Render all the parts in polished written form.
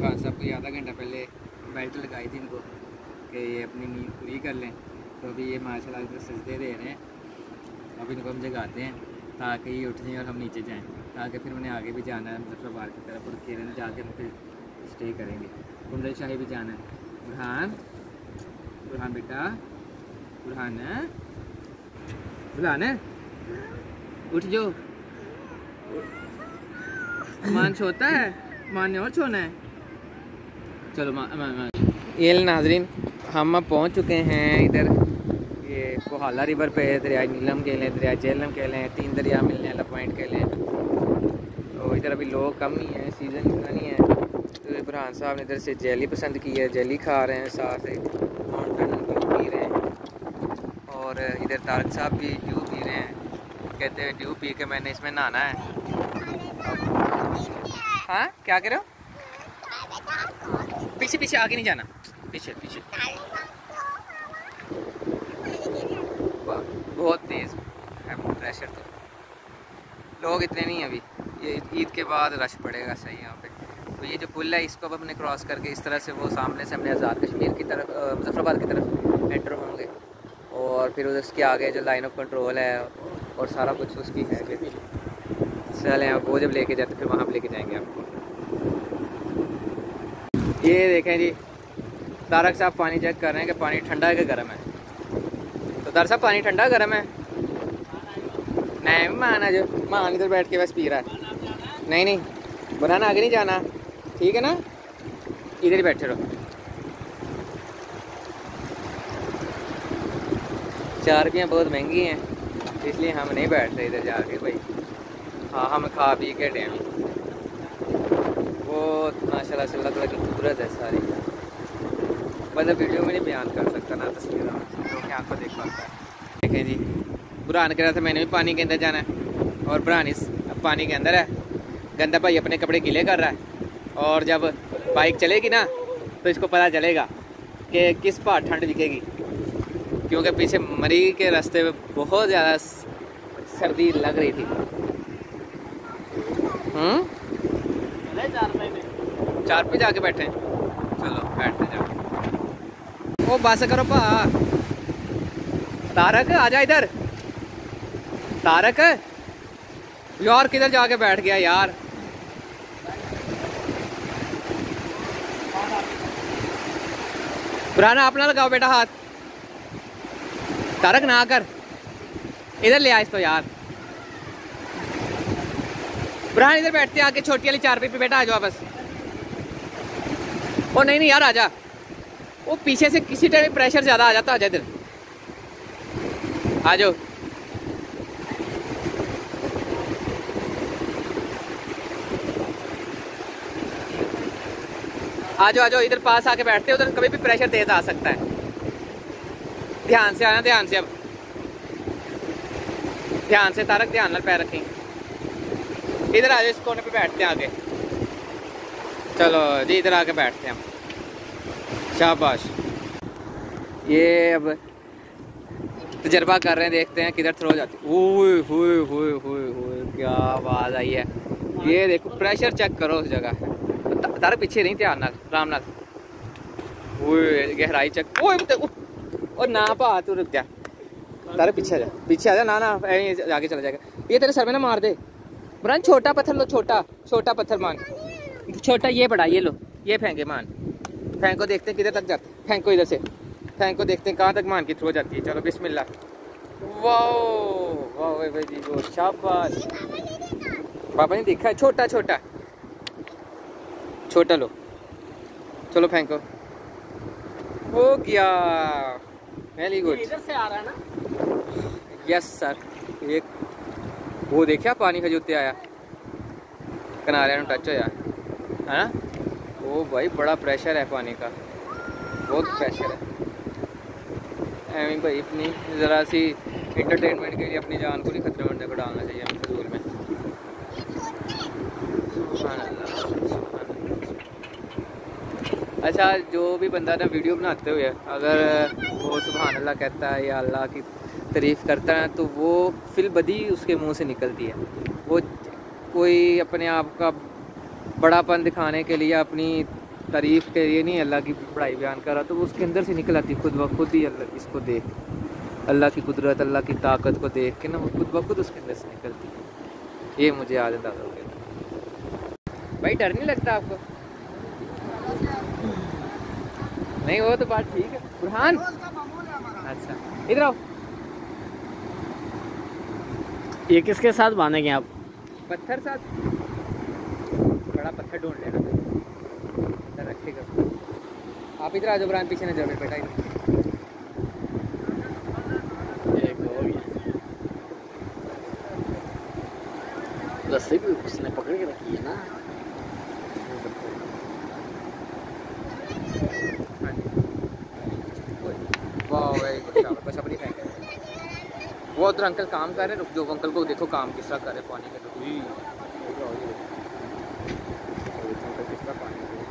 बुरहान साहब को आधा घंटा पहले बेल्ट लगाई थी इनको कि ये अपनी नींद पूरी कर लें। तो अभी ये माशाल्लाह इधर सजदे दे रहे हैं। अब इनको हम जगाते हैं ताकि ये उठ जाएँ और हम नीचे जाएँ, ताकि फिर उन्हें आगे भी जाना है मुजफ्फराबाद की तरफ और केरल जाके हम फिर स्टे करेंगे। कुंडल शाही भी जाना है। बुरहान, बुरहान बेटा, बुरहान है, बुरहान है, उठ जो। मान छोता है, मान ने और छोना है। चलो मान। ये नाजरीन हम अब पहुँच चुके हैं इधर, ये कोहाला रिवर पे, दरिया नीलम के लें, दरिया झेलम के लें, 3 दरिया मिलने वाला पॉइंट के लें। तो इधर अभी लोग कम ही हैं, सीज़न इतना नहीं है। तो बुरहान साहब ने इधर से जेली पसंद की है, जेली खा रहे हैं, साथ माउंटेन ड्यू पी रहे हैं। और इधर तारक साहब भी ड्यू पी रहे हैं, कहते हैं ड्यू पी के मैंने इसमें नहाना है। हाँ क्या कह रहे हो? पीछे पीछे, आगे नहीं जाना, पीछे पीछे। बहुत तेज़ है प्रेशर, तो लोग इतने नहीं हैं अभी। ये ईद के बाद रश पड़ेगा सही यहाँ पे। तो ये जो पुल है इसको अब अपने क्रॉस करके इस तरह से वो सामने से हमने आज़ाद कश्मीर की तरफ, मुजफ्फराबाद की तरफ एंटर होंगे। और फिर उसके आगे जो लाइन ऑफ कंट्रोल है और सारा कुछ उसकी है। फिर चलें आप वो जब लेके जाते फिर वहाँ पर लेके जाएंगे आपको। ये देखें जी, तारक साहब पानी चेक कर रहे हैं कि पानी ठंडा है कि गर्म है। तो तारक साहब पानी ठंडा गर्म है? नहीं मान, जो मान इधर बैठ के बस पी रहा है। नहीं नहीं बनाना, आगे नहीं जाना, ठीक है ना, इधर ही बैठे रहो। 4 रुपया बहुत महंगी हैं, इसलिए हम नहीं बैठ रहे इधर जाके भाई। हाँ हम खा पी के डैम वो माशाल्लाह से अल्लाह ताला की कुदरत है सारी, मतलब वीडियो में नहीं बयान कर सकता ना तस्वीरों में, जो कि आपको देख पाता है। देखें जी, बुरहान कह रहा था मैंने भी पानी के अंदर जाना है, और बुरहान इस पानी के अंदर है। गंदा भाई अपने कपड़े गीले कर रहा है, और जब बाइक चलेगी ना तो इसको पता चलेगा कि किस पार ठंड दिखेगी, क्योंकि पीछे मरी के रास्ते में बहुत ज़्यादा सर्दी लग रही थी। 4 पे जाके बैठे हैं, चलो बैठते जाओ। वो बस करो पा, तारक आजा इधर। तारक यार किधर जाके बैठ गया यार। पुराना अपना लगाओ बेटा हाथ। तारक ना कर, इधर ले आ इसको यार। बुरहान इधर बैठते आके छोटी वाली 4 पे बेटा, आ जाओ बस। ओ नहीं नहीं यार आजा, वो पीछे से किसी टाइम प्रेशर ज़्यादा आ जाता, आजा इधर आ जाओ। आ जाओ इधर पास आके बैठते, उधर कभी भी प्रेशर तेज आ सकता है। ध्यान से आना, ध्यान से, अब ध्यान से तारक, ध्यान ਨਾਲ पैर रखें। इधर आ जाओ, इस कोने पे बैठते हैं आगे। चलो जी इधर आके बैठते हैं हम, शाबाश। ये अब तजर्बा कर रहे हैं, देखते हैं किधर थ्रो जाती। ओए होए होए होए होए क्या आवाज़ आई है। ये देखो प्रेशर चेक करो उस जगह है। तारक पीछे नहीं, ध्यान नाल, आराम नाल। ओए गहराई चेक। ओए और ना पा, तू रुक जा तारक, पीछे आ जा, पीछे आ जा। ना ना आगे चला जाएगा, ये तेरे सर में ना मार दे। बुरहान छोटा पत्थर लो, छोटा पत्थर मान, छोटा ये बड़ा, ये लो, ये फेंके मान, फेंको, देखते हैं किधर तक जाते। फेंको इधर से, फेंको, देखते हैं कहाँ तक मान की थ्रो जाती है। चलो बिस्मिल्लाह। वाह वाह भाई जी, वो शाबाश। पापा ने देखा है, छोटा लो, चलो फेंको। हो गया, वेरी गुड। इधर से आ रहा है ना? Yes sir. एक वो देखा पानी खजूते आया, किनारे में टच होया है ना। ओ भाई बड़ा प्रेशर है पानी का, बहुत प्रेशर है। एवं भाई अपनी ज़रा सी इंटरटेनमेंट के लिए अपनी जान को नहीं खतरे में डालना चाहिए हमें फजूल में। अच्छा, जो भी बंदा ना वीडियो बनाते हुए अगर वो सुभान अल्लाह कहता है या अल्लाह की तारीफ़ करता है, तो वो फिल बदी उसके मुंह से निकलती है। वो कोई अपने आप का बड़ापन दिखाने के लिए, अपनी तारीफ़ के लिए नहीं अल्लाह की बड़ाई बयान कर रहा, तो वो उसके अंदर से निकल आती खुद ब खुद ही। अल्लाह इसको देख, अल्लाह की कुदरत, अल्लाह की ताकत को देख के ना वो खुद ब खुद उसके अंदर से निकलती है। ये मुझे आज अंदाज़ा हो गया। भाई डर नहीं लगता आपको? नहीं वो तो बात ठीक है बुरहान। अच्छा इधर आओ। ये किसके साथ बांधेंगे आप? पत्थर साथ, बड़ा पत्थर ढूंढ लेना इधर रखेगा। आप इधर आ जाओ बुरहान, पीछे न जाओ बेटा इधर। रस्सी भी उसने पकड़ के रखी है ना। वाह वेरी गुड, बस अपनी फेंक। वो उधर अंकल काम कर रहे हैं, रुक जाओ अंकल को देखो काम किस तरह कर रहे पानी में। किस तरह पानी में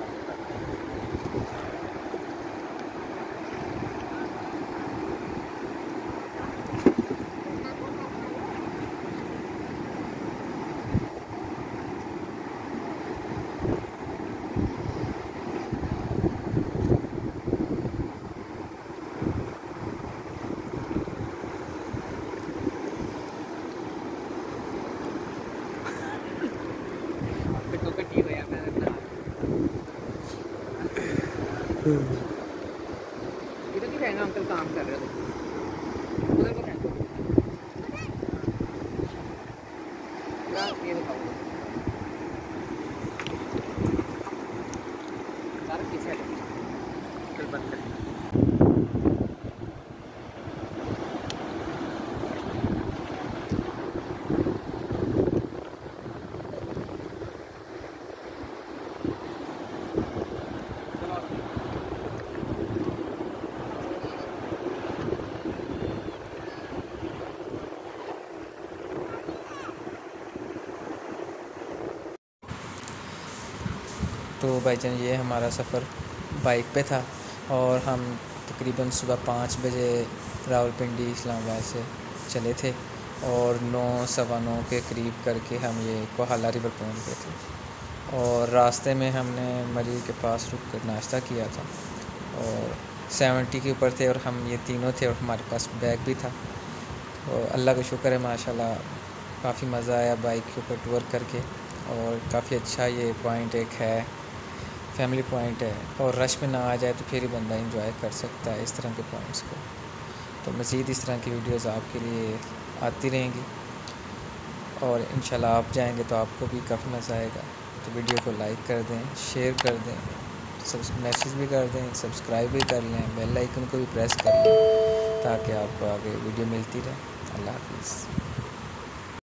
इधर नहीं फेंकना, अंकल काम कर रहे हो उधर को फेंको। ये दिखाओ सारा पीछे चल बंद कर। तो भाईजान ये हमारा सफ़र बाइक पे था और हम तकरीबन सुबह 5 बजे रावलपिंडी इस्लामाबाद से चले थे और 9 सवा 9 के करीब करके हम ये कोहाला रिवर पहुंच गए थे। और रास्ते में हमने मरी के पास रुक कर नाश्ता किया था और 70 के ऊपर थे और हम ये तीनों थे और हमारे पास बैग भी था। तो अल्लाह का शुक्र है माशाल्लाह, काफ़ी मज़ा आया बाइक के ऊपर टूर करके। और काफ़ी अच्छा ये पॉइंट एक है, फैमिली पॉइंट है और रश में ना आ जाए तो फिर ही बंदा एंजॉय कर सकता है इस तरह के पॉइंट्स को। तो मज़ीद इस तरह की वीडियोस आपके लिए आती रहेंगी और इंशाल्लाह आप जाएंगे तो आपको भी काफ़ी मज़ा आएगा। तो वीडियो को लाइक कर दें, शेयर कर दें, मैसेज भी कर दें, सब्सक्राइब भी कर लें, बेल आइकन को भी प्रेस कर लें ताकि आपको आगे वीडियो मिलती रहे। अल्लाह हाफिज़।